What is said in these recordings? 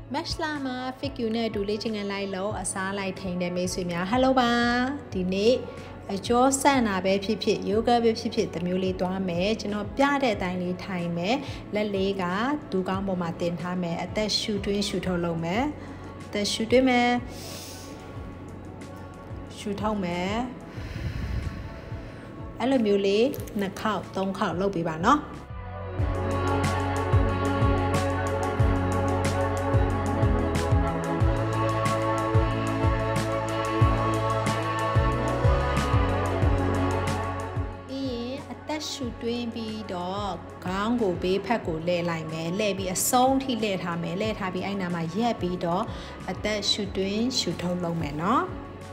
Mashlama figure do leaching and lilo a sunlight in the Mesumia. Hello ba, Dine, a jaw sana baby pit, yoga baby pit, the mule to a match, no piade tiny time, la lega, do gambo matin time, at the shooting shoot hollow me, the shooting me shoot home me. Hello mule, na cow, don't cow, lobby ba no. Should doing be dog, Gango be paco lay like me, lay be a song he let her me, let her be I know my yeah be dog, at that should doing should hold low man, no?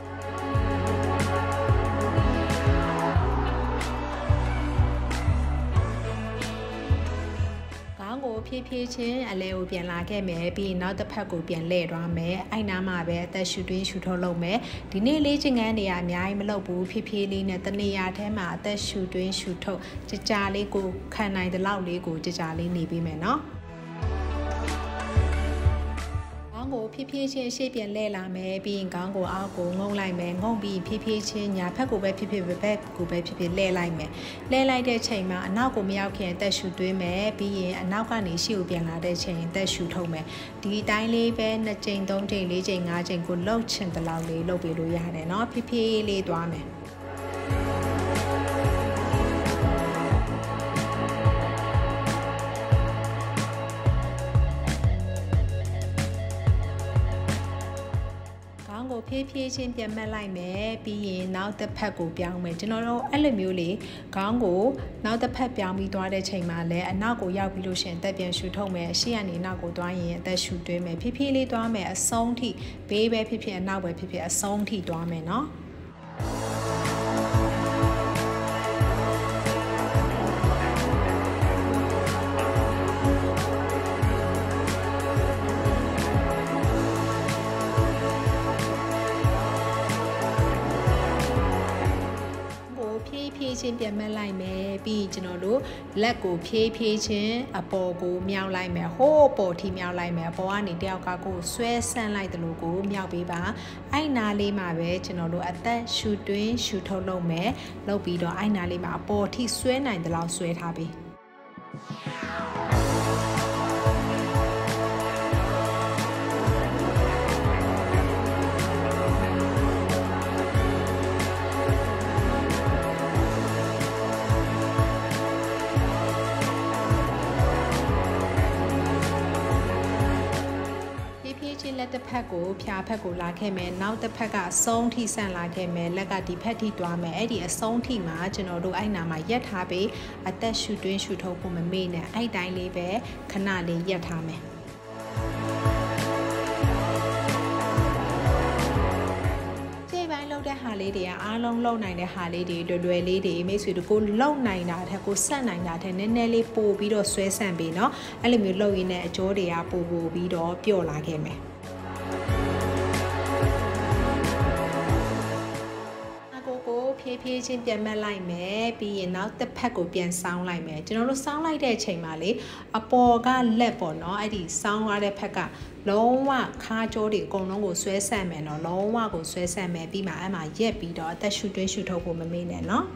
Chin, a leo bien like a may be not the paco bien laid on me, I know my bed that should doing should hold low me, the near leaching and the I'm lobu, PP at the near tema that should doing should talk, Jali go, can I the loudly go to Jali Nibi me no? PPH shape and lela may be in Gango Algo, no like me, won't be PPH, ya paco by PP back go by PP lay like me. Lay like the chamber, and now go me out can that should do me, be and now can issue be another chain that should hold me. The daily band that chain don't take leading agent good loach and the loudly low below ya had no PP lay dwame. PPH in Piama like me, being now the paco young me, general alamule, Gango, now the pep young me to the chamber, and now go yard pollution, that bien should home me, she and now go dying, that should do me, PP to me a song tea, baby PP and now by PP a song tea to me, no? Chin Piama like me, be general, let go PPH, a bogo, meow like me, ho, body meow like me, boani delgago, sweats and like the logo, meow biba. I nally my way, general, at that should doing, shoot hollow me, low bedo, I nally my body, sweat and the loud sweat happy. Let the paco, Pia paco like him, now the paga song tea sand like him, lega di petty drama, Eddie a song tea margin, although I know my yet happy, at that should doing should hope for me, I die live, canali yet hame. Lady, I long low night a holiday, the lady makes you to go low night at her go sun night at and Nelly po beat or sweat and be no, and let me low in a jody apple will beat or pure like him. PPH in Piama like me, being out the paco bien sound like me. General sound like that chamali, a boga level no, I did sound like a paca. Long walk, car jody, go no go sweat salmon or long walk go sweat salmon, be my emma yet be dot that should hope for me, no?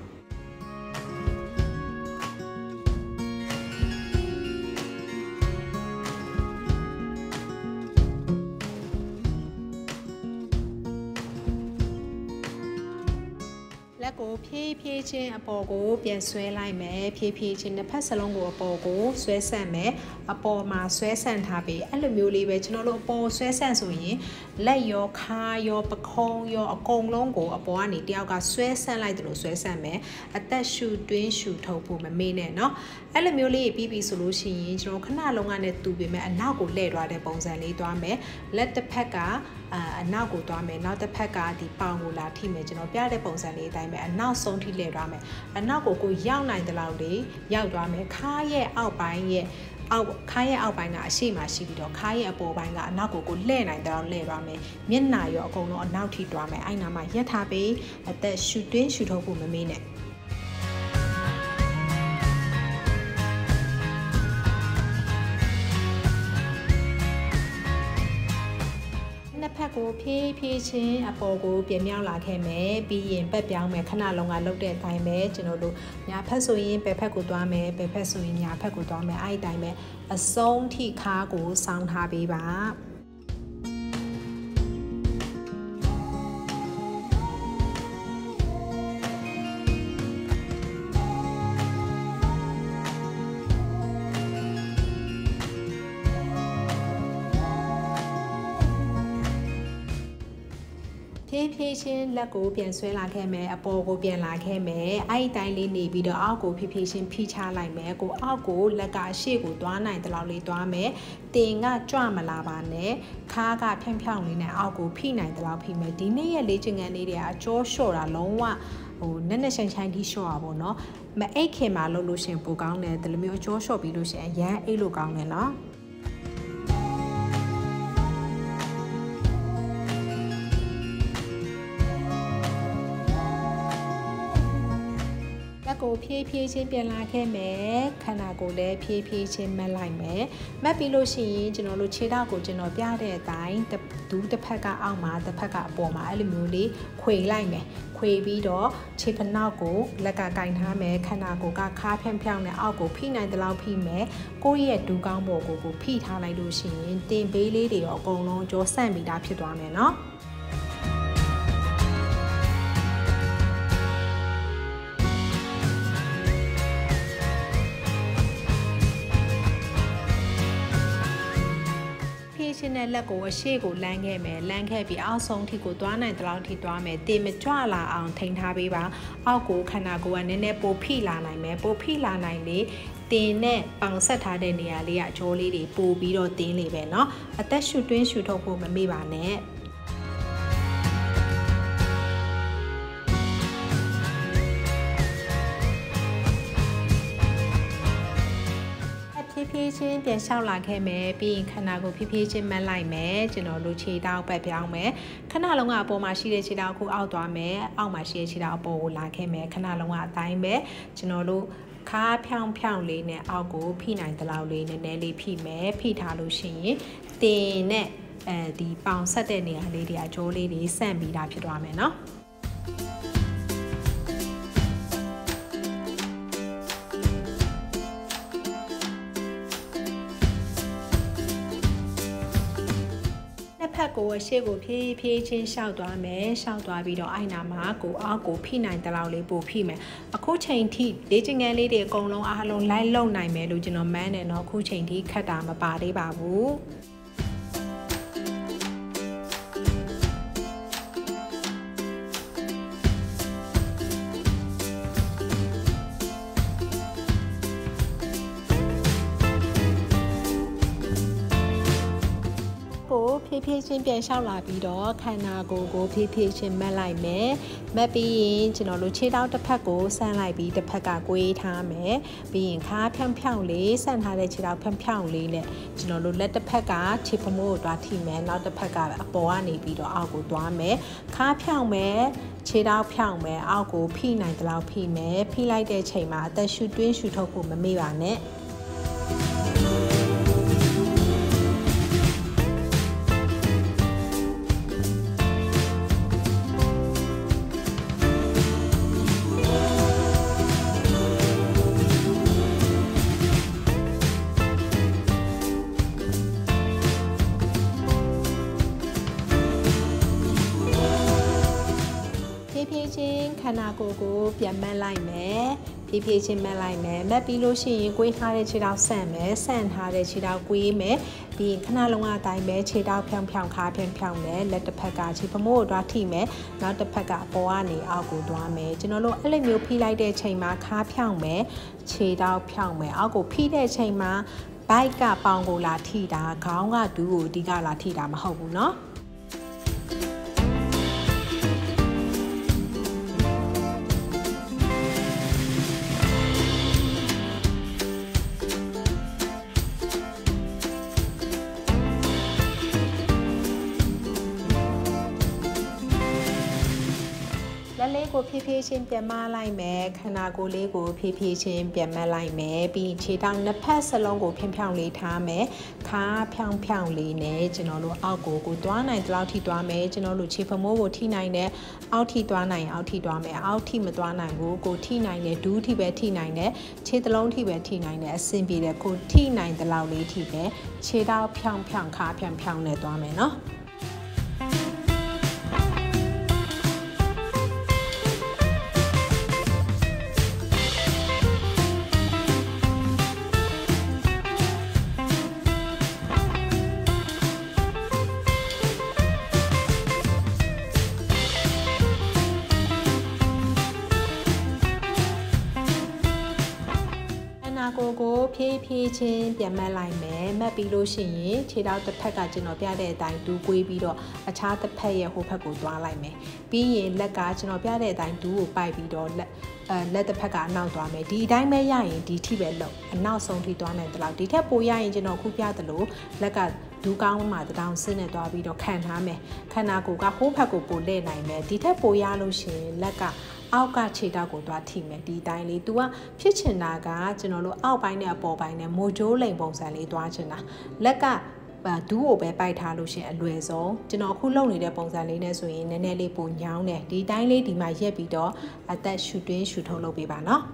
PPH in a bogo, bien sway like me, PPH in the passalongo a bogo, sway same, a ball ma sway sand happy, and the mule which no ball sway sands we lay your car, your bacon, your a gong longo, a boani, diaga sway sand like the sway same, at that should doing shoot hope my main no. And the mule BB solution, you know, canal long and it to be me and now go lay rather bones and lay to me, let the packer. Now go to me, now the packer, the pangula team, you know, bear the bones and lay time, and now son to lay rame, and now go young night the loud day, young drame, car ye out buying ye, out kaya out buying a shima shibido, kaya bo buying a now go lay night the lay rame, Miena, you're going on now tea drama, I know my yet happy, at that should hope for me minute. ဖက်ကိုဖြည်းဖြည်းချင်းအပေါ်ကိုပြင်မြောက်လာခဲ့မယ်ပြီးရင်ဘက်ပြောင်းမယ်ခဏလုံးကလှုပ်တဲ့အတိုင်းပဲကျွန်တော်တို့ညာဖက်ဆိုရင်ဘယ်ဖက်ကိုသွားမယ်ဘယ်ဖက်ဆိုရင်ညာဖက်ကိုသွားမယ်အဲ့ဒီတိုင်းပဲအဆုံးထိခါကိုစောင်းထားပေးပါဖြည်းဖြည်းချင်းလက်ကိုပြန်ဆွဲလာခဲ့မယ်အပေါ်ကိုပြန်လာခဲ့မယ်အဲ့ဒီတိုင်းလေးနေပြီးတော့အောက်ကိုဖြည်းဖြည်းချင်းဖိချလိုက်မယ်ကိုအောက်ကိုလက်ကအရှေ့ကိုသွားနိုင်တဲ့လောက်လေးသွားမယ်တင်ကကြွမလာပါနဲ့ခါကဖြောင်းဖြောင်းလေးနဲ့အောက်ကိုဖိနိုင်တဲ့လောက်ဖိမယ်ဒီနေ့ရဲ့လေ့ကျင့်ခန်းလေးတွေကအကျော်လျှော့တာလုံးဝနက်နက်ရှိုင်းရှိုင်းထိလျှော့ရပါတော့မအိတ်ခင်မှာလုပ်လို့ရှင်ပိုကောင်းတယ်ဒီလိုမျိုးအကျော်လျှော့ပြီးလို့ရှင်အရန်အိတ်လို့ကောင်းတယ်နော်ကိုဖြည်းဖြည်းချင်းပြန်လာခဲ့မယ်ခန္ဓာကိုယ်လည်းဖြည်းဖြည်းချင်းမတ်လိုက်မယ်မတ်ပြီးလို့ရှိရင်ကျွန်တော်တို့ခြေထောက်ကိုကျွန်တော်ပြတဲ့အတိုင်းဒူးတစ်ဖက်ကအောက်မှာတစ်ဖက်ကအပေါ်မှာအဲ့လိုမျိုးလေးခွေလိုက်မယ်ခွေပြီးတော့ခြေဖနောက်ကိုလက်ကကင်ထားမယ်ခန္ဓာကိုယ်ကခါဖြောင်းဖြောင်းနဲ့အောက်ကိုဖိနိုင်တဲ့လောက်ဖိမယ်ကိုယ့်ရဲ့ဒူးကောင်းပေါ်ကိုဖိထားလိုက်လို့ရှိရင်တင်ပေးလေးတွေရောအကုန်လုံးကြောဆန့်ပြီးသားဖြစ်သွားမယ်နော်ချင်းတဲ့လက်ကိုအရှိကိုလမ်းခဲ့မယ်လမ်းခဲ့ပြီးအောက်ဆုံးထိကိုသွားနိုင်တဲ့လောက်ထိသွားမယ်တင်မကြွလာအောင်ထိန်းထားပေးပါအောက်ကိုခန္ဓာကိုယ်ကနည်းနည်းပိုဖိလာနိုင်မယ်ပိုဖိလာနိုင်လေတင်နဲ့ပေါင်ဆက်ထားတဲ့နေရာလေးကအကျိုးလေးတွေပိုပြီးတော့တင်းလေပဲเนาะအသက်ရှူတွင်းရှူထုတ်ဖို့မမေ့ပါနဲ့ဖြည်းချင်းပြန်လျှောက်လာခဲ့မယ်ပြီးရင်ခန္ဓာကိုဖြည်းဖြည်းချင်းမတ်လိုက်မယ်ကျွန်တော်တို့ခြေထောက်ပတ်ပြောင်းမယ်ခဏလုံးကအပေါ်မှာရှိတဲ့ခြေထောက်ကိုအောက်သွားမယ်အောက်မှာရှိတဲ့ခြေထောက်အပေါ်ကိုလာခဲ့မယ်ခဏလုံးကအတိုင်းပဲကျွန်တော်တို့ခါဖြောင်းဖြောင်းလေးနဲ့အောက်ကိုဖိနိုင်တဲ့လောက်လေးနည်းနည်းလေးဖိမယ်ဖိထားလို့ရှိရင်တင်နဲ့ဒီပေါင်ဆက်တဲ့နေရာလေးတွေကကြိုးလေးတွေဆန့်ပြီးတာဖြစ်သွားမယ်เนาะဖက်ကိုရှေ့ကိုဖြည်းဖြည်းချင်းရှောက်သွားမယ်ရှောက်သွားပြီးတော့အိုင်နာမှာကိုအောက်ကိုဖိနိုင်တဲ့လောက်လေးပို့ဖိမယ်အခုချိန်ထိလေ့ကျင့်ခန်းလေးတွေအကုန်လုံးအားလုံးလိုက်လုံနိုင်မယ်လို့ကျွန်တော်မှန်းတယ်เนาะအခုချိန်ထိခက်တာမပါသေးပါဘူးဖြည်းဖြည်းချင်းပြန်လျှောက်လာပြီးတော့ခန္ဓာကိုယ်ကိုဖြည်းဖြည်းချင်းမတ်လိုက်မယ်မတ်ပြီးရင်ကျွန်တော်တို့ခြေထောက်တစ်ဖက်ကိုဆန့်လိုက်ပြီးတစ်ဖက်ကကွေးထားမယ်ပြီးရင်ခါဖြောင်းဖြောင်းလေးဆန့်ထားတဲ့ခြေထောက်ဖြောင်းဖြောင်းလေးနဲ့ကျွန်တော်တို့လက်တစ်ဖက်ကခြေဖမိုးကိုသွားထိမယ်နောက်တစ်ဖက်ကအပေါ်ကနေပြီးတော့အောက်ကိုသွားမယ်ခါဖြောင်းမယ်ခြေထောက်ဖြောင်းမယ်အောက်ကိုဖိနိုင်တဲ့လောက်ဖိမယ်ဖိလိုက်တဲ့ချိန်မှာအသက်ရှူတွင်းရှူထုတ်ဖို့မမေ့ပါနဲ့ခန္ဓာကိုယ်ကိုပြန်မတ်လိုက်မယ်ဖြည်းဖြည်းချင်းမတ်လိုက်မယ်မတ်ပြီးလို့ရှိရင်ကွေးထားတဲ့ခြေထောက်ဆန့်မယ်ဆန့်ထားတဲ့ခြေထောက်ကွေးမယ်ပြီးရင်ခဏလုံးအတိုင်းပဲခြေထောက်ဖြောင်းဖြောင်းခါဖြောင်းဖြောင်းနဲ့လက်တစ်ဖက်ကခြေဖမိုးကိုသွားထိမယ်နောက်တစ်ဖက်ကအပေါ်ကနေအောက်ကိုသွားမယ်ကျွန်တော်တို့အဲ့လိုမျိုးဖိလိုက်တဲ့ချိန်မှာခါဖြောင်းမယ်ခြေထောက်ဖြောင်းမယ်အောက်ကိုဖိတဲ့ချိန်မှာဘိုက်ကပေါင်ကိုလာထိတာခေါင်းကဒူးကိုအဓိကလာထိတာမဟုတ်ဘူးเนาะလက်လေးကိုဖြည်းဖြည်းချင်းပြန်မလိုက်မယ်ခန္ဓာကိုယ်လေးကိုဖြည်းဖြည်းချင်းပြန်မလိုက်မယ်ပြီးခြေထောက်နှစ်ဖက်စလုံးကိုဖြောင်းလေးထားမယ်ခါဖြောင်းလေးနဲ့ကျွန်တော်တို့အောက်ကိုသွားနိုင်တဲ့လောက်ထိသွားမယ်ကျွန်တော်တို့ခြေဖမိုးကိုထိနိုင်တဲ့အောက်ထိသွားနိုင်အောက်ထိသွားမယ်အောက်ထိမသွားနိုင်ဘူးကိုထိနိုင်တဲ့ဒူးထိပဲထိနိုင်တဲ့ခြေသလုံးထိပဲထိနိုင်တဲ့အဆင်ပြေတဲ့ကိုထိနိုင်တဲ့လောက်လေးထိပဲခြေထောက်ဖြောင်းခါဖြောင်းနဲ့သွားမယ်နော်ကိုဖြည်းဖြည်းချင်းပြန်မလိုက်မယ်မတ်ပြီးလို့ရှိရင်ခြေထောက်တစ်ဖက်ကကျွန်တော်ပြတဲ့အတိုင်းဒူးကွေးပြီးတော့အခြားတစ်ဖက်ရဲ့ဟိုဘက်ကိုသွားလိုက်မယ်ပြီးရင်လက်ကကျွန်တော်ပြတဲ့အတိုင်းဒူးကိုပိုက်ပြီးတော့လက်တစ်ဖက်ကအနောက်သွားမယ်ဒီအတိုင်းပဲရရင်ဒီထိပဲလောက်အနောက်ဆုံးထိသွားနိုင်တယ်လို့ဒီထက်ပိုရရင်ကျွန်တော်ခုပြသလိုလက်ကဒူးကောင်းမှာတောင်ဆင်းနဲ့သွားပြီးတော့ခံထားမယ်ခန္ဓာကိုယ်ကဟိုးဘက်ကိုပို့လဲနိုင်မယ်ဒီထက်ပိုရလို့ရှိရင်လက်ကအောက်ကခြေထောက်ကိုသွားထိမယ်ဒီတိုင်းလေး तू ကဖြစ်ချင်တာကကျွန်တော်တို့အောက်ပိုင်းနဲ့အပေါ်ပိုင်းနဲ့မိုဂျိုးလိန်ပုံစံလေးသွားချင်တာလက်ကဒူးကိုပဲပိုက်ထားလို့ရှင်အလွယ်ဆုံးကျွန်တော်အခုလုပ်နေတဲ့ပုံစံလေးနဲ့ဆိုရင်နည်းနည်းလေးပုံညောင်းတယ်ဒီတိုင်းလေးဒီမှာရက်ပြီးတော့အသက်ရှူတွင်းရှူထုတ်လုပ်ပေးပါနော်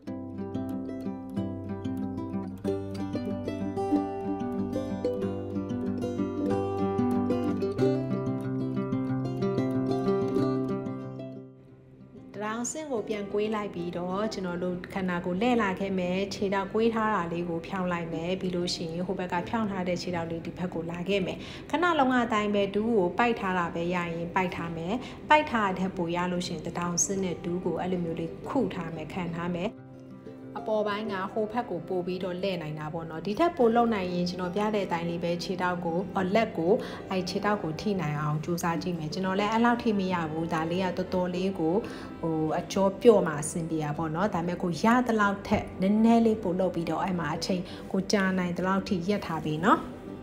ဆင့်ကိုပြန်ကွေးလိုက်ပြီးတော့ကျွန်တော်တို့ခန္ဓာကိုယ်လှည့်လာခဲ့မယ်ခြေထောက်ကွေးထားတာလေးကိုဖြောင်းလိုက်မယ်ပြီးလို့ရှိရင်ဟိုဘက်ကဖြောင်းထားတဲ့ခြေထောက်လေးဒီဘက်ကိုလာခဲ့မယ်ခဏလုံးအတိုင်းပဲဒူးကိုပိုက်ထားတာပဲရရင်ပိုက်ထားမယ်ပိုက်ထားတဲ့ပိုရလို့ရှိရင်တောင်ဆင့်နဲ့ဒူးကိုအဲ့လိုမျိုးလေးခုထားမယ်ခံထားမယ်အပေါ်ပိုင်းကဟိုဘက်ကိုပို့ပြီးတော့လဲ့နိုင်တာပေါ့နော်ဒီထက်ပိုလုံနိုင်ရင်ကျွန်တော်ပြတဲ့အတိုင်းလေးပဲခြေထောက်ကိုလက်ကိုခြေထောက်ကိုထိနိုင်အောင်ကြိုးစားကြည့်မယ်ကျွန်တော်လည်းအဲ့လောက်ထိမရဘူးဒါလေးကတော်တော်လေးကိုအကျော်ပြော့မှအဆင်ပြေတာပေါ့နော်ဒါပေမဲ့ကိုရတဲ့လောက်ထက်နည်းနည်းလေးပို့လုပ်ပြီးတော့အဲ့မှာအချိန်ကိုကြာနိုင်တဲ့လောက်ထိရက်ထားပြီနော်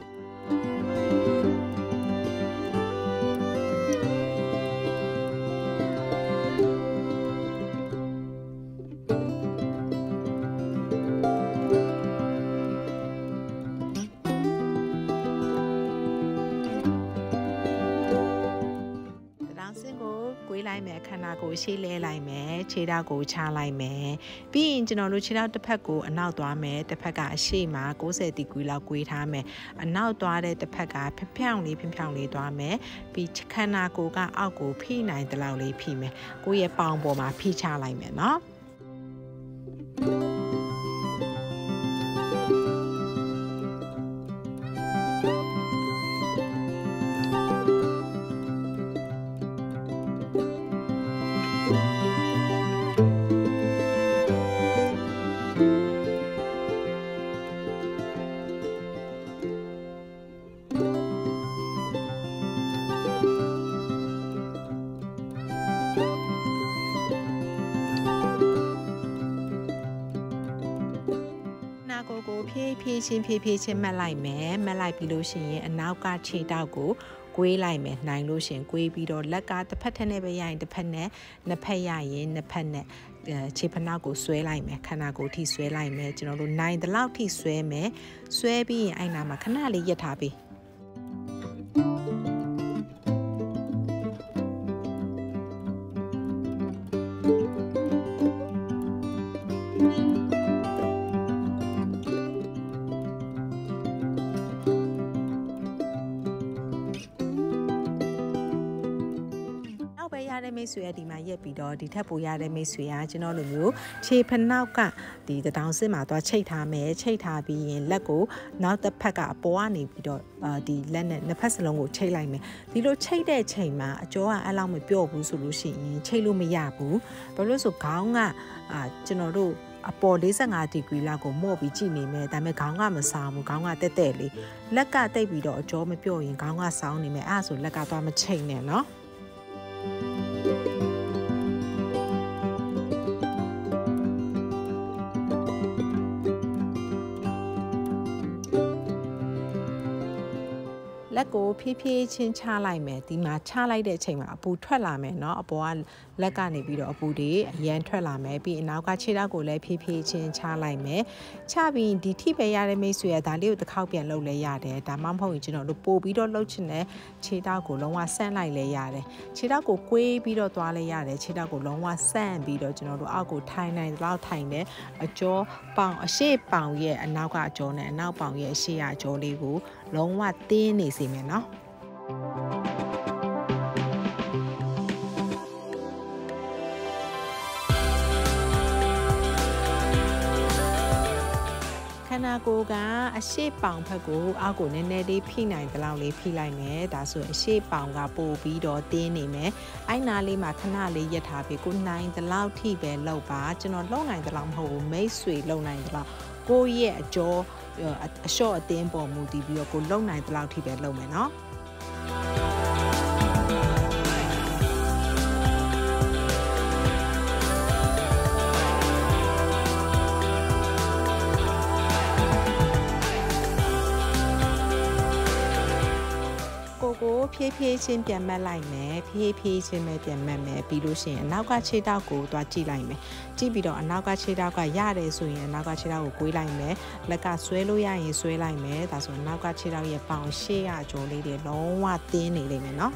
လိုက်မယ်ခန္ဓာကိုယ်ရှေ့လဲလိုက်မယ်ခြေထောက်ကိုချလိုက်မယ်ပြီးရင်ကျွန်တော်တို့ခြေထောက်တစ်ဖက်ကိုအနောက်သွားမယ်တစ်ဖက်ကအရှေ့မှာ90ဒီဂရီလောက်ကွေးထားမယ်အနောက်သွားတဲ့တစ်ဖက်ကဖြောင်းလေးသွားမယ်ပြီးခန္ဓာကိုယ်ကအောက်ကိုဖိနိုင်တဲ့လောက်လေးဖိမယ်ကိုယ့်ရဲ့ပေါင်ပေါ်မှာဖိချလိုက်မယ်နော်ဖြည်းဖြည်းချင်းမှတ်လိုက်မယ်မှတ်လိုက်ပြီးလို့ရှိရင်အနောက်ကခြေထောက်ကိုကွေးလိုက်မယ်နိုင်လို့ရှိရင်ကွေးပြီးတော့လက်ကတစ်ဖက်ထက်နဲ့ပဲရရင်တစ်ဖက်နဲ့နှစ်ဖက်ရရင်နှစ်ဖက်နဲ့ခြေဖနောက်ကိုဆွဲလိုက်မယ်ခန္ဓာကိုယ်ထိဆွဲလိုက်မယ်ကျွန်တော်တို့နိုင်တဲ့လောက်ထိဆွဲမယ်ဆွဲပြီးရင်အဲ့နာမှာခဏလေးရက်ထားပေးမိတ်ဆွေဒီမှာရက်ပြီးတော့ဒီထက်ပိုရတဲ့မိတ်ဆွေကကျွန်တော်လိုမျိုးခြေဖနောက်ကဒီတောင်စစ်မှာသွားချိတ်ထားမယ်ချိတ်ထားပြီးရင်လက်ကိုနောက်တစ်ဖက်ကအပေါ်ကနေပြီးတော့ဒီလက်နဲ့နှစ်ဖက်စလုံးကိုချိတ်လိုက်မယ်ဒီလိုချိတ်တဲ့ချိန်မှာအကျောကအဲ့လောက်မပြော့ဘူးဆိုလို့ရှိရင်ချိတ်လို့မရဘူးဘာလို့ဆိုခေါင်းကကျွန်တော်တို့အပေါ်45ဒီဂရီလောက်ကိုမော့ပြီးကြည့်နေမယ်ဒါပေမဲ့ခေါင်းကမဆောင်းဘူးခေါင်းကတက်တက်လေးလက်ကတိတ်ပြီးတော့အကျောမပြော့ရင်ခေါင်းကဆောင်းနေမယ်အဲ့ဒါဆိုလက်ကသွားမချိတ်နဲ့နော်လက်ကကိုဖြည်းဖြည်းချင်းချလိုက်မယ်ဒီမှာချလိုက်တဲ့အချိန်မှာအပူထွက်လာမယ်เนาะအပေါ်ကလက်ကနေပြီးတော့အပူတွေအရန်ထွက်လာမယ်ပြီးအနောက်ကခြေထောက်ကိုလည်းဖြည်းဖြည်းချင်းချလိုက်မယ်ချပြီးဒီထိပဲရတဲ့မိတ်ဆွေကဒါလေးကိုတစ်ခေါက်ပြန်လုပ်လဲရတယ်ဒါမှမဟုတ်ရင်ကျွန်တော်တို့ပို့ပြီးတော့လှုပ်ချင်တဲ့ခြေထောက်ကိုလုံးဝဆန့်လိုက်လဲရတယ်ခြေထောက်ကိုကွေးပြီးတော့သွားလဲရတယ်ခြေထောက်ကိုလုံးဝဆန့်ပြီးတော့ကျွန်တော်တို့အောက်ကိုထိုင်နိုင်တော့ထိုင်တယ်အကျော်ပေါင်အရှိပေါင်ရဲ့အနောက်ကအကျော်နဲ့အနောက်ပေါင်ရဲ့အရှိအကျော်လေးကိုလုံးဝတင်းနေစေမယ်နော်ခန္ဓာကိုယ်ကအရှိပေါင်ဘက်ကိုအောက်ကိုနည်းနည်းလေးဖိနိုင်တဲ့လောက်လေးဖိလိုက်မယ်ဒါဆိုအရှိပေါင်ကပို့ပြီးတော့တင်းနေမယ်အိုင်နာလေးမှာခဏလေးရက်ထားပြီးကိုနိုင်တဲ့လောက်ထိပဲလောက်ပါကျွန်တော်လုံနိုင်တဲ့လောက်မဟုတ်ဘူးမိတ်ဆွေလုံနိုင်တဲ့လောက်ကိုယ့်ရဲ့အကျော်အလျှော့အတင်းပေါ်မူတည်ပြီးတော့ကိုလုံနိုင်တဲ့လောက်ထိပဲလုံမယ်နော်ကိုဖြည်းဖြည်းချင်းပြန်မတ်လိုက်မယ်ဖြည်းဖြည်းချင်းပဲပြန်မတ်မယ်ပြီးလို့ရှိရင်အနောက်ကခြေထောက်ကိုသွားကြည့်လိုက်မယ်ကြည့်ပြီးတော့အနောက်ကခြေထောက်ကရတယ်ဆိုရင်အနောက်ကခြေထောက်ကိုကွေးလိုက်မယ်လက်ကဆွဲလို့ရရင်ဆွဲလိုက်မယ်ဒါဆိုအနောက်ကခြေထောက်ရဲ့ပေါင်ရှေ့ရကျော်လေးတွေလုံးဝတင်းနေလိမ့်မယ်နော်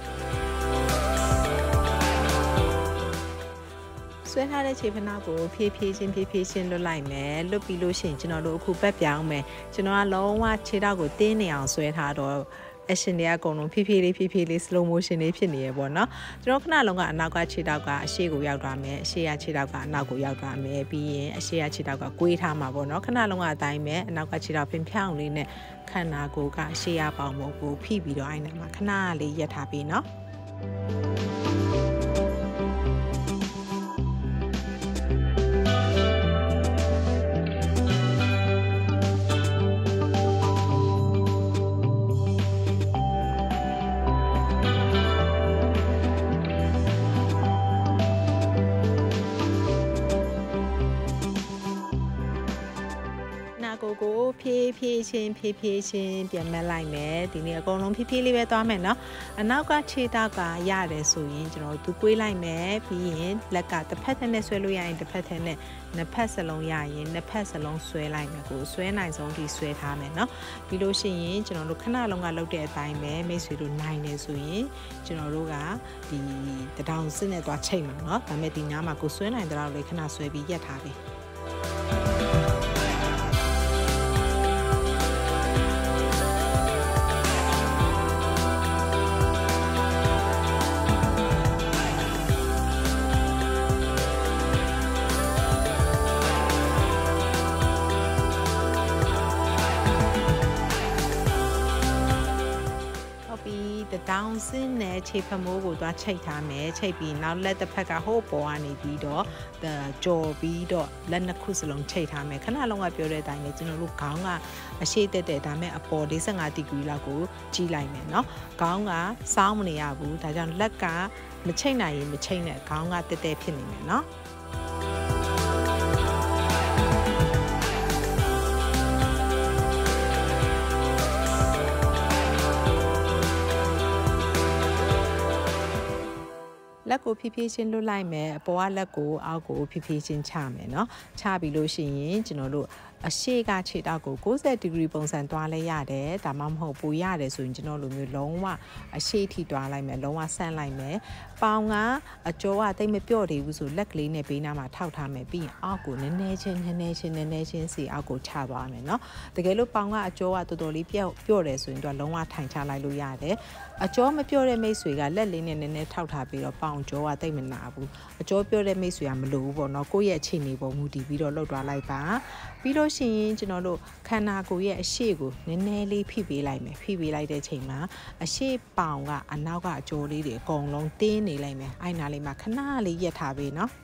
ဆွဲထားတဲ့ခြေဖနှောက်ကိုဖြည်းဖြည်းချင်းလွတ်လိုက်မယ်လွတ်ပြီးလို့ရှိရင်ကျွန်တော်တို့အခုဘက်ပြောင်းမယ်ကျွန်တော်ကလုံးဝခြေထောက်ကိုတင်းနေအောင်ဆွဲထားတော့action တွေအကုန်လုံးဖြည်းဖြည်းလေး slow motion လေးဖြစ်နေရပေါ့နော်ကျွန်တော်ခဏလုံးကအနောက်ကခြေထောက်ကအရှေ့ကိုရောက်သွားမယ်အရှေ့ကခြေထောက်ကအနောက်ကိုရောက်သွားမယ်ပြီးရင်အရှေ့ကခြေထောက်ကကွေးထားမှာပေါ့နော်ခဏလုံးကအတိုင်းပဲအနောက်ကခြေထောက်ဖြောင်းလေးနဲ့ခန္ဓာကိုယ်ကအရှေ့ရပေါင်ပေါ်ကိုဖိပြီးတော့အဲ့နာမှာခဏလေးရက်ထားပြီးနော်ကိုဖြည်းဖြည်းချင်းပြန်မလိုက်မယ်ဒီနေ့အကုန်လုံးဖြည်းဖြည်းလေးပဲသွားမယ်နော်အနောက်ကခြေထောက်ကရတယ်ဆိုရင်ကျွန်တော်တို့ကွေးလိုက်မယ်ပြီးရင်လက်ကတစ်ဖက်နဲ့ဆွဲလို့ရရင်တစ်ဖက်နဲ့နှစ်ဖက်စလုံးရရင်နှစ်ဖက်စလုံးဆွဲလိုက်မယ်ကိုဆွဲနိုင်ဆုံးထိဆွဲထားမယ်နော်ပြီးလို့ရှိရင်ကျွန်တော်တို့ခဏလုံးကလုပ်တဲ့အတိုင်းပဲမိတ်ဆွေတို့နိုင်နေဆိုရင်ကျွန်တော်တို့ကဒီတထောင်စစ်နဲ့သွားချိန်မှာနော်ဒါပေမဲ့ဒီညမှာကိုဆွဲနိုင်တဲ့လောက်လေးခဏဆွဲပြီးရက်ထားပြီတောင်စင်းနဲ့ခြေဖမိုးကိုသွားချိတ်ထားမယ်ချိတ်ပြီးနောက်လက်တစ်ဖက်ကဟိုးပေါ်ကနေပြီးတော့ကြော်ပြီးတော့လက်နှစ်ခုစလုံးချိတ်ထားမယ်ခဏလုံးကပြောတဲ့အတိုင်းပဲကျွန်တော်တို့ခေါင်းကအရှိတက်တဲ့ဒါမဲ့အပေါ်45ဒီဂရီလောက်ကိုကြီးလိုက်မယ်เนาะခေါင်းကစောင်းမနေရဘူးဒါကြောင့်လက်ကမချိတ်နိုင်ရင်မချိတ်နဲ့ခေါင်းကတက်တက်ဖြစ်နေမယ်เนาะလက်ကိုဖြည်းဖြည်းချင်းလွတ်လိုက်မယ်အပေါ်ကလက်ကိုအောက်ကိုဖြည်းဖြည်းချင်းချမယ်เนาะချပြီးလို့ရှိရင်ကျွန်တော်တို့အရှိကခြေထောက်ကို90ဒီဂရီပုံစံသွားလဲရတယ်ဒါမှမဟုတ်ပိုရတယ်ဆိုရင်ကျွန်တော်လိုမျိုးလုံးဝအရှိထိသွားလိုက်မယ်လုံးဝဆန့်လိုက်မယ်ပေါင်ကအကျော်ကတိတ်မပြော့သေးဘူးဆိုလက်ကလေးနဲ့ဘေးနားမှာထောက်ထားမယ်ပြီးရင်အောက်ကိုနည်းနည်းချင်းစီအောက်ကိုချသွားမယ်เนาะတကယ်လို့ပေါင်ကအကျော်ကတော်တော်လေးပြော့တယ်ဆိုရင်တော့လုံးဝထိုင်ချလိုက်လို့ရတယ်အကျော်မပြော့တဲ့မိတ်ဆွေကလက်လေးနဲ့နည်းနည်းထောက်ထားပြီးတော့ပေါင်ကျော်ကတိတ်မနာဘူးအကျော်ပြော့တဲ့မိတ်ဆွေကမလိုဘူးပေါ့เนาะကိုယ့်ရဲ့အခြေအနေပုံမူတည်ပြီးတော့လှုပ်သွားလိုက်ပါပြီးလို့ရှိရင်ကျွန်တော်တို့ခန္ဓာကိုယ်ရဲ့အရှိကိုနည်းနည်းလေးဖိပေးလိုက်မယ်ဖိပေးလိုက်တဲ့ချိန်မှာအရှိပေါင်ကအနောက်ကအကျော်လေးတွေအကုန်လုံးတင်းနေလိုက်မယ်အဲ့နာလေးမှာခဏလေးရက်ထားပေးနော်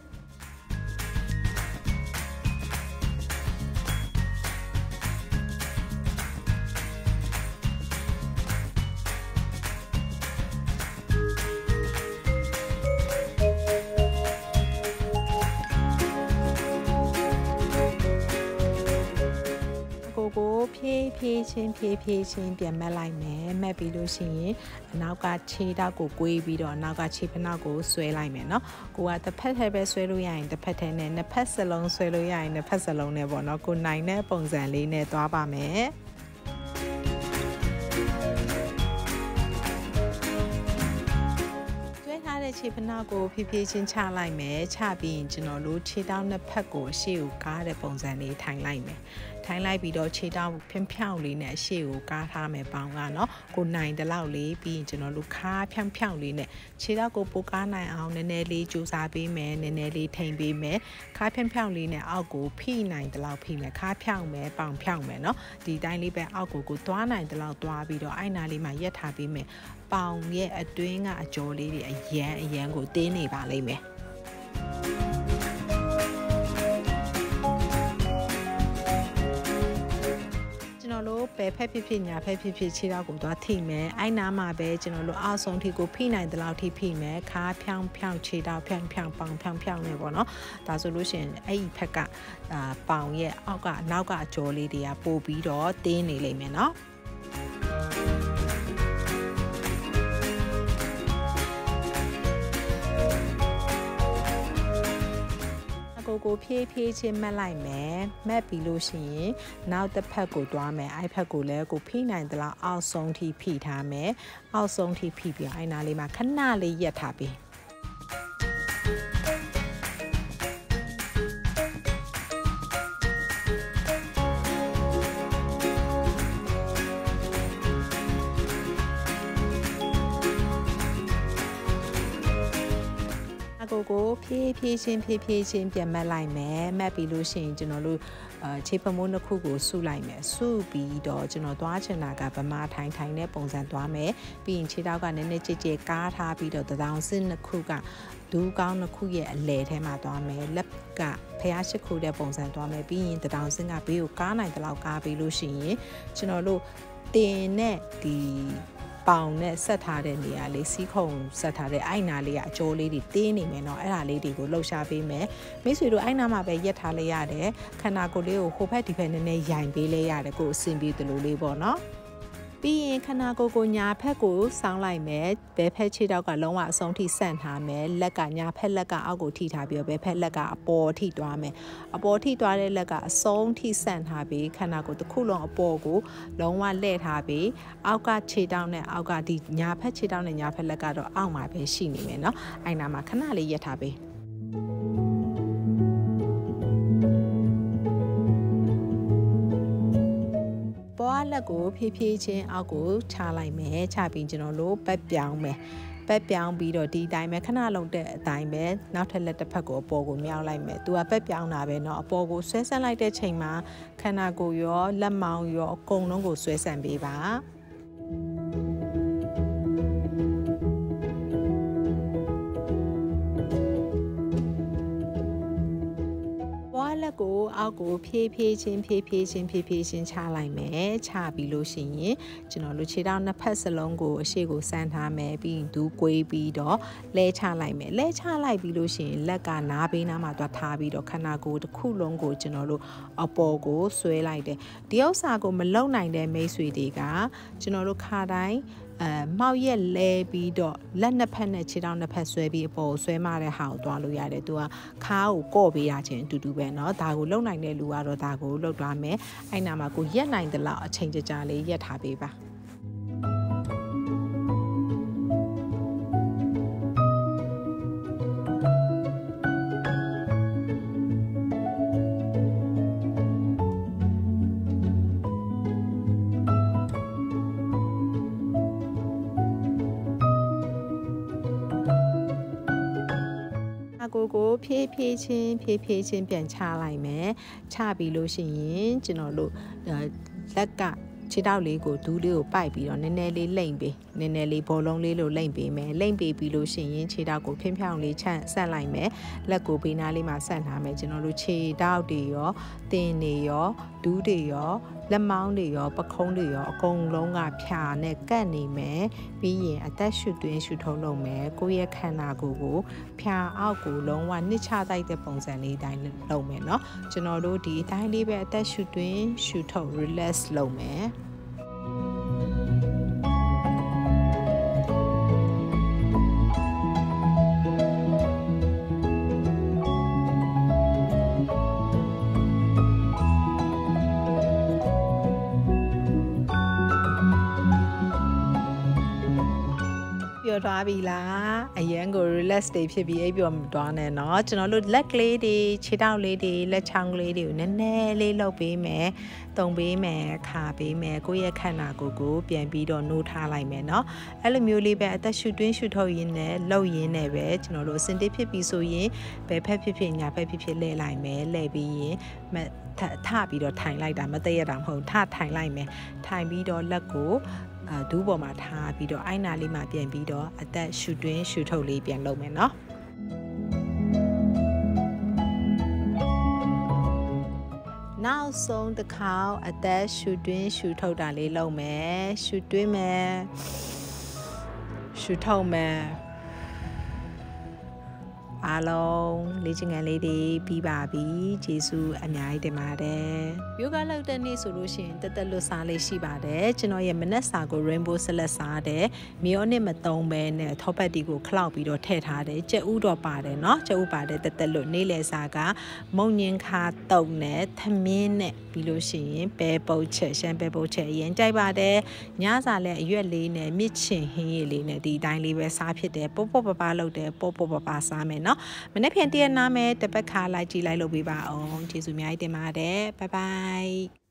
ဖြချင်းပြန်မက်လိုက်မယ်မက်ပြီးလို့ရှိရင်အနောက်ကခြေထောက်ကိုကွေးပြီးတော့အနောက်ကခြေဖက်နောက်ကိုဆွဲလိုက်မယ်နော်ကိုကတစ်ဖက်ထဲပဲဆွဲလို့ရရင်တစ်ဖက်ထဲနဲ့နှစ်ဖက်စလုံးဆွဲလို့ရရင်နှစ်ဖက်စလုံးနဲ့ပေါ့နော်ကိုနိုင်တဲ့ပုံစံလေးနဲ့သွားပါမယ်ခြေဖနောက်ကိုဖြည်းဖြည်းချင်းချလိုက်မယ်ချပြီးရင်ကျွန်တော်တို့ခြေထောက်နှစ်ဖက်ကိုအရှေ့ကိုကားတဲ့ပုံစံလေးထိုင်လိုက်မယ်ထိုင်လိုက်ပြီးတော့ခြေထောက်ဖြောင်းလေးနဲ့အရှေ့ကိုကားထားမယ်ပေါင်းကနော်ကိုနိုင်တဲ့လောက်လေးပြီးရင်ကျွန်တော်တို့ခါဖြောင်းလေးနဲ့ခြေထောက်ကိုပိုကားနိုင်အောင်နည်းနည်းလေးကြိုးစားပေးမယ်နည်းနည်းလေးထိန်ပေးမယ်ခါဖြောင်းလေးနဲ့အောက်ကိုဖိနိုင်တဲ့လောက်ဖိမယ်ခါဖြောင်းမယ်ပေါင်ဖြောင်းမယ်နော်ဒီတိုင်းလေးပဲအောက်ကိုသွားနိုင်တဲ့လောက်သွားပြီးတော့အဲ့နာလေးမှာရက်ထားပေးမယ်ပေါင်ရဲ့အတွင်းကအကျော်လေးတွေအရန်ကိုတင်းနေပါလိမ့်မယ်ကျွန်တော်တို့ဘယ်ဖက်ဖြစ်ညာဖက်ဖြစ်ခြေထောက်ကိုသွားထိမယ်အဲ့နာမှာပဲကျွန်တော်တို့အောက်ဆုံးထိကိုဖိနိုင်တဲ့လောက်ထိဖိမယ်ခါဖြောင်းခြေထောက်ဖြောင်းပေါင်ဖြောင်းနေပေါ့နော်ဒါဆိုလို့ရှိရင်အဲ့ဒီဖက်ကပေါင်ရဲ့အောက်ကနောက်ကအကျော်လေးတွေကပို့ပြီးတော့တင်းနေလိမ့်မယ်နော်ကိုဖြည်းချင်းမက်လိုက်မယ်မက်ပြီးလို့ရှိရင်နောက်တစ်ဖက်ကိုသွားမယ်အဲ့ဖက်ကိုလည်းကိုဖိနိုင်သလားအောက်ဆုံးထိဖိထားမယ်အောက်ဆုံးထိဖိပြီးအဲ့နာလေးမှာခဏလေးရက်ထားပြီးကိုဖြည်းချင်းပြန်မက်လိုက်မယ်မက်ပြီးလို့ရှိရင်ကျွန်တော်တို့ခြေဖမိုးနှစ်ခုကိုစုလိုက်မယ်စုပြီးတော့ကျွန်တော်သွားချင်တာကဗမာထိုင်တဲ့ပုံစံသွားမယ်ပြီးရင်ခြေထောက်ကနည်းနည်းကြဲကားထားပြီးတော့တောင်စင်းနှစ်ခုကဒူးကောင်းနှစ်ခုရဲ့အလယ်ထဲမှာသွားမယ်လက်ကဖျားရှိခိုးတဲ့ပုံစံသွားမယ်ပြီးရင်တောင်စင်းကဘေးကိုကားနိုင်တဲ့လောက်ကားပြီးလို့ရှိရင်ကျွန်တော်တို့တင်နဲ့ဒီပေါင်နဲ့ဆက်ထားတဲ့နေရာလေးစီးခုံဆက်ထားတဲ့အိုင်နာလေးကအကျိုးလေးတွေတင်းနေမယ်เนาะအဲ့ဒါလေးတွေကိုလှုပ်ရှားပေးမယ်မိတ်ဆွေတို့အိုင်နာမှာပဲရက်ထားလိုက်ရတယ်ခန္ဓာကိုယ်လေးကိုဟိုဘက်ဒီဘက်နည်းနည်းရိုင်ပေးလိုက်ရတယ်ကိုယ်အဆင်ပြေသလိုလေးပေါ့เนาะပြီးရင်ခန္ဓာကိုယ်ကိုညာဖက်ကိုစောင်းလိုက်မယ်ဘဲဖက်ခြေထောက်ကလုံးဝအဆုံးထိဆန့်ထားမယ်လက်ကညာဖက်လက်ကအောက်ကိုထိထားပြီးတော့ဘဲဖက်လက်ကအပေါ်ထိသွားမယ်အပေါ်ထိသွားတဲ့လက်ကအဆုံးထိဆန့်ထားပြီးခန္ဓာကိုယ်တစ်ခုလုံးအပေါ်ကိုလုံးဝလှည့်ထားပြီးအောက်ကခြေထောက်နဲ့အောက်ကဒီညာဖက်ခြေထောက်နဲ့ညာဖက်လက်ကတော့အောက်မှာပဲရှိနေမယ်เนาะအဲ့နာမှာခဏလေးရက်ထားပြီးပေါ်လက်ကိုဖြည်းချင်းအောက်ကိုချလိုက်မယ်ချပြီးကျွန်တော်တို့ပတ်ပြောင်းမယ်ပတ်ပြောင်းပြီးတော့ဒီအတိုင်းပဲခဏလုံးတဲ့အတိုင်းပဲနောက်ထပ်လက်တစ်ဖက်ကိုအပေါ်ကိုမြောက်လိုက်မယ်သူကပတ်ပြောင်းတာပဲเนาะအပေါ်ကိုဆွဲဆန့်လိုက်တဲ့ချိန်မှာခန္ဓာကိုယ်ရောလက်မောင်းရောအကုန်လုံးကိုဆွဲဆန့်ပေးပါလက်ကိုအောက်ကိုဖြည်းဖြည်းချင်းချလိုက်မယ်ချပြီးလို့ရှိရင်ကျွန်တော်တို့ခြေထောက်နှစ်ဖက်စလုံးကိုအရှိကိုဆန့်ထားမယ်ပြီးရင်ဒူးကွေးပြီးတော့လဲချလိုက်မယ်လဲချလိုက်ပြီးလို့ရှိရင်လက်ကနားဘေးနားမှာသွားထားပြီးတော့ခန္ဓာကိုယ်တစ်ခုလုံးကိုကျွန်တော်တို့အပေါ်ကိုဆွဲလိုက်တယ်ဒီဥစ္စာကိုမလုံနိုင်တဲ့မိတ်ဆွေတွေကကျွန်တော်တို့ခါတိုင်းမောက်ရက်လဲပြီးတော့လက်နှစ်ဖက်နဲ့ခြေထောက်နှစ်ဖက်ဆွဲပြီးအပေါ်ဆွဲမတဲ့ဟာကိုတွားလို့ရတယ်သူကခါးကိုကော့ပေးရခြင်းအတူတူပဲเนาะဒါကိုလုံနိုင်တဲ့လူကတော့ဒါကိုလုံသွားမယ်အဲ့နာမှာကိုရက်နိုင်တဲ့လောက်အချိန်ကြာလေးရက်ထားပေးပါကိုဖြည်းဖြည်းချင်းပြန်ချလိုက်မယ်ချပြီးလို့ရှိရင်ကျွန်တော်တို့လက်ကခြေထောက်လေးကိုဒူးလေးကိုပိုက်ပြီးတော့နည်းနည်းလေးလိမ့်ပေးနည်းနည်းလေးဘောလုံးလေးလိုလိမ့်ပေးမယ်လိမ့်ပေးပြီးလို့ရှိရင်ခြေထောက်ကိုဖြောင်းလေးဆန့်လိုက်မယ်လက်ကိုဘေးနားလေးမှာဆန့်ထားမယ်ကျွန်တော်တို့ခြေထောက်တွေရောတင်တွေရောဒူးတွေရောလက်မောင်းတွေရောပခုံးတွေရောအကုန်လုံးကဖြာနဲ့ကတ်နေမယ်ပြီးရင်အသက်ရှူသွင်းရှူထုတ်လုပ်မယ်ကိုယ့်ရဲ့ခန္ဓာကိုယ်ကိုဖြာအောက်ကိုလုံးဝနှစ်ချတိုက်တဲ့ပုံစံလေးတိုင်းလုပ်မယ်เนาะကျွန်တော်တို့ဒီအတိုင်းလေးပဲအသက်ရှူသွင်းရှူထုတ် relax လုပ်မယ်ပြောသွားပြီလားအရန်ကို relax တွေဖြစ်ပြီးအိပ်ပျော်သွားနေเนาะကျွန်တော်တို့လက်ကလေးတွေခြေထောက်လေးတွေလက်ချောင်းကလေးတွေကိုနည်းနည်းလေးလှုပ်ပေးမယ်တုံပေးမယ်ခါပေးမယ်ကိုယ့်ရဲ့ခန္ဓာကိုယ်ကိုပြန်ပြီးတော့နှိုးထားလိုက်မယ်เนาะအဲ့လိုမျိုးလေးပဲအသက်ရှူတွင်းရှူထုတ်ရင်းနဲ့လှုပ်ရင်းနဲ့ပဲကျွန်တော်တို့အစင်တစ်ဖြစ်ပြီးဆိုရင်ဘယ်ဖက်ဖြစ်ဖြစ်ညာဖက်ဖြစ်ဖြစ်လှည့်လိုက်မယ်လှည့်ပြီးရင်ထပြီးတော့ထိုင်လိုက်တာမတည့်ရတာမဟုတ်ထိုင်လိုက်မယ်ထိုင်ပြီးတော့လက်ကိုဒူးပေါ်မှာထားပြီးတော့အိုင်နာလေးမှာပြန်ပြီးတော့အသက်ရှူတွင်းရှူထုတ်လေးပြန်လုပ်မယ်เนาะနောက်ဆုံးတစ်ခါအသက်ရှူတွင်းရှူထုတ်တာလေးလုပ်မယ်ရှူတွင်းမယ်ရှူထုတ်မယ်အားလုံးလေ့ကျင့်ခန်းလေးတွေပြီးပါပြီကျေးဇူးအများကြီးတင်ပါတယ်ယောဂလုပ်တဲ့နေ့ဆိုလို့ရှိရင်တက်လွတ်စားလေးရှိပါတယ်ကျွန်တော်ရဲ့မနက်စာကို rainbow salad စားတယ်မီယောနစ်မသုံးဘဲနဲ့ထောပတ်တီကိုခလောက်ပြီးတော့ထည့်ထားတယ်ကြက်ဥတော့ပါတယ်เนาะကြက်ဥပါတယ်တက်လွတ်နေ့လယ်စာကမုံညင်ခါတုံနဲ့သမင်းနဲ့ပြီးလို့ရှိရင်ပဲပုတ်ချက်ရှမ်းပဲပုတ်ချက်အရင်ကြိုက်ပါတယ်ညစာလည်းအရွက်လေးနဲ့မြစ်ချင်ဟင်းရည်လေးနဲ့ဒီအတိုင်းလေးပဲစားဖြစ်တယ်ပေါ့ပေါ့ပပလုပ်တယ်ပေါ့ပေါ့ပပစားမယ်เนาะမနေ့ပြန်တည့်ရနာမယ်တပတ်ခါလိုက်ကြည့်လိုက်လို့ပြပါအောင်ကျေးဇူးအများကြီးတင်ပါတယ်ဘိုင်ဘိုင်